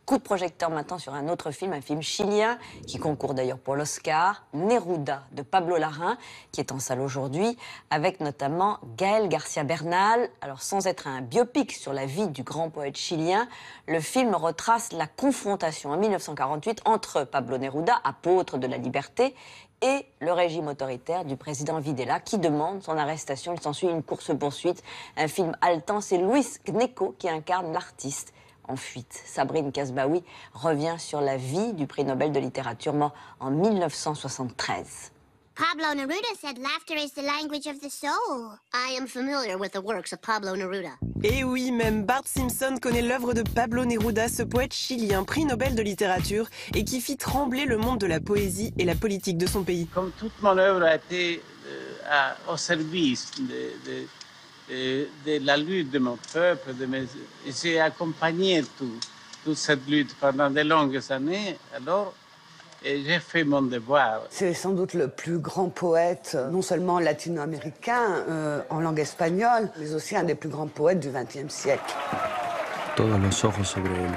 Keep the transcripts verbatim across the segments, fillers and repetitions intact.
Coup de projecteur maintenant sur un autre film, un film chilien, qui concourt d'ailleurs pour l'Oscar, Neruda, de Pablo Larraín, qui est en salle aujourd'hui, avec notamment Gaël Garcia Bernal. Alors sans être un biopic sur la vie du grand poète chilien, le film retrace la confrontation en mille neuf cent quarante-huit entre Pablo Neruda, apôtre de la liberté, et le régime autoritaire du président Videla, qui demande son arrestation. Il s'ensuit une course-poursuite, un film haletant. C'est Luis Gnecco qui incarne l'artiste en fuite. Sabrine Kasbaoui revient sur la vie du prix Nobel de littérature, mort en mille neuf cent soixante-treize. Pablo Neruda said laughter is the language of the soul. I am familiar with the works of Pablo Neruda. Et oui, même Bart Simpson connaît l'œuvre de Pablo Neruda, ce poète chilien, prix Nobel de littérature, et qui fit trembler le monde de la poésie et la politique de son pays. Comme toute mon œuvre a été euh, à, au service de, de, de, de la lutte de mon peuple, de mes, j'ai accompagné tout, toute cette lutte pendant de longues années, alors et j'ai fait mon devoir. C'est sans doute le plus grand poète, non seulement latino-américain, euh, en langue espagnole, mais aussi un des plus grands poètes du vingtième siècle. Todos los ojos sobre él,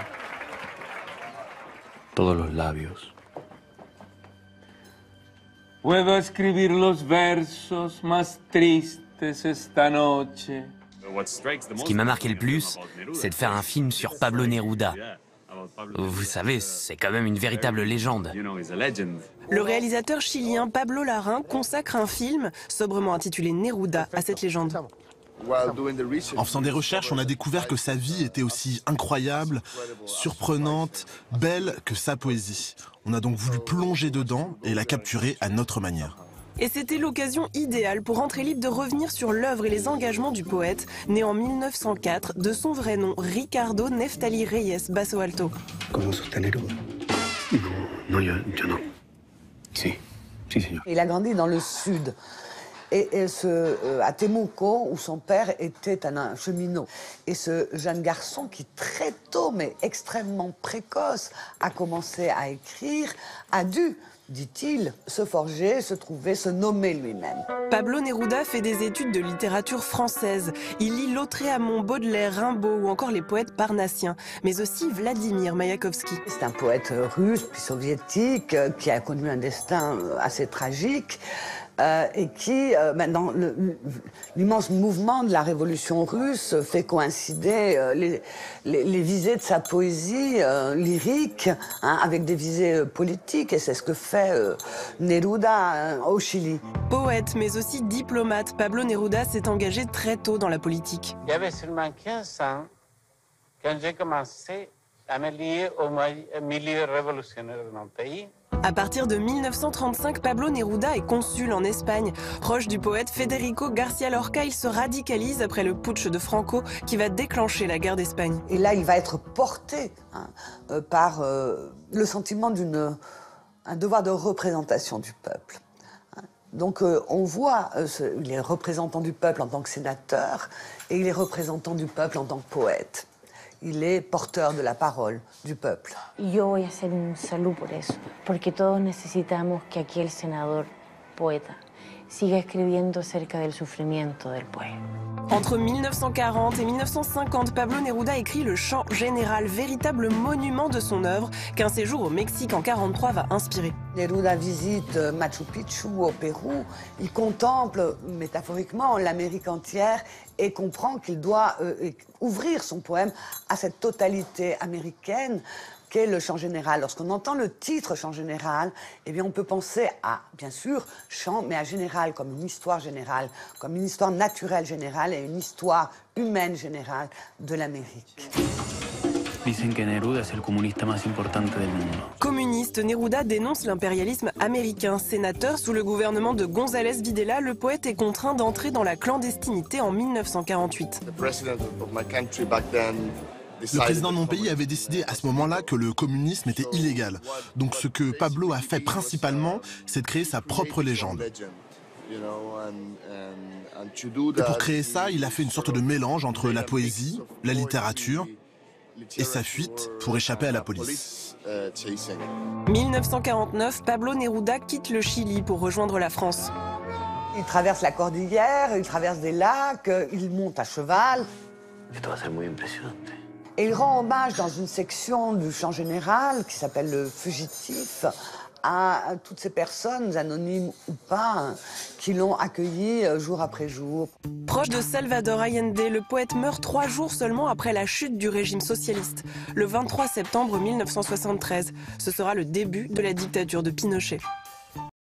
todos los labios. Puedo escribir los versos más tristes esta noche. Ce qui m'a marqué le plus, c'est de faire un film sur Pablo Neruda. Vous savez, c'est quand même une véritable légende. Le réalisateur chilien Pablo Larraín consacre un film, sobrement intitulé Neruda, à cette légende. En faisant des recherches, on a découvert que sa vie était aussi incroyable, surprenante, belle que sa poésie. On a donc voulu plonger dedans et la capturer à notre manière. Et c'était l'occasion idéale pour Entrée libre de revenir sur l'œuvre et les engagements du poète, né en mille neuf cent quatre, de son vrai nom, Ricardo Neftali Reyes Basso Alto. ¿Cómo sostener? No, no, yo, yo no. Sí, sí, señor. Il a grandi dans le sud, et, et ce, euh, à Temuco, où son père était un, un cheminot. Et ce jeune garçon qui, très tôt, mais extrêmement précoce, a commencé à écrire, a dû, dit-il, se forger, se trouver, se nommer lui-même. Pablo Neruda fait des études de littérature française. Il lit Lautréamont, Baudelaire, Rimbaud ou encore les poètes parnassiens, mais aussi Vladimir Maïakovski. C'est un poète russe puis soviétique euh, qui a connu un destin euh, assez tragique. Euh, et qui, euh, ben, dans l'immense mouvement de la révolution russe, fait coïncider euh, les, les, les visées de sa poésie euh, lyrique hein, avec des visées euh, politiques, et c'est ce que fait euh, Neruda euh, au Chili. Poète, mais aussi diplomate, Pablo Neruda s'est engagé très tôt dans la politique. J'avais seulement quinze ans quand j'ai commencé à me lier au milieu révolutionnaire de mon pays. À partir de mille neuf cent trente-cinq, Pablo Neruda est consul en Espagne. Proche du poète Federico García Lorca, il se radicalise après le putsch de Franco qui va déclencher la guerre d'Espagne. Et là, il va être porté hein, euh, par euh, le sentiment d'un devoir de représentation du peuple. Donc euh, on voit, euh, ce, il est représentant du peuple en tant que sénateur et il est représentant du peuple en tant que poète. Il est porteur de la parole du peuple. Yo voy a hacer un saludo por eso, porque todos necesitamos que aquí el senador poeta siga escribiendo acerca del sufrimiento del pueblo. Entre mille neuf cent quarante et mille neuf cent cinquante, Pablo Neruda écrit le Chant général, véritable monument de son œuvre, qu'un séjour au Mexique en quarante-trois va inspirer. Neruda visite Machu Picchu au Pérou. Il contemple métaphoriquement l'Amérique entière et comprend qu'il doit euh, ouvrir son poème à cette totalité américaine qu'est le chant général. Lorsqu'on entend le titre chant général, eh bien on peut penser à, bien sûr, chant, mais à général, comme une histoire générale, comme une histoire naturelle générale et une histoire humaine générale de l'Amérique. Dicen que Neruda es el comunista más importante del mundo. Communiste, Neruda dénonce l'impérialisme américain. Sénateur sous le gouvernement de González Videla, le poète est contraint d'entrer dans la clandestinité en mille neuf cent quarante-huit. Le président de mon pays avait décidé à ce moment-là que le communisme était illégal. Donc ce que Pablo a fait principalement, c'est de créer sa propre légende. Et pour créer ça, il a fait une sorte de mélange entre la poésie, la littérature et sa fuite pour échapper à la police. mille neuf cent quarante-neuf, Pablo Neruda quitte le Chili pour rejoindre la France. Il traverse la cordillère, il traverse des lacs, il monte à cheval. Esto va a ser muy impresionante. Et il rend hommage dans une section du Champ Général, qui s'appelle le Fugitif, à toutes ces personnes, anonymes ou pas, qui l'ont accueilli jour après jour. Proche de Salvador Allende, le poète meurt trois jours seulement après la chute du régime socialiste, le vingt-trois septembre mille neuf cent soixante-treize. Ce sera le début de la dictature de Pinochet.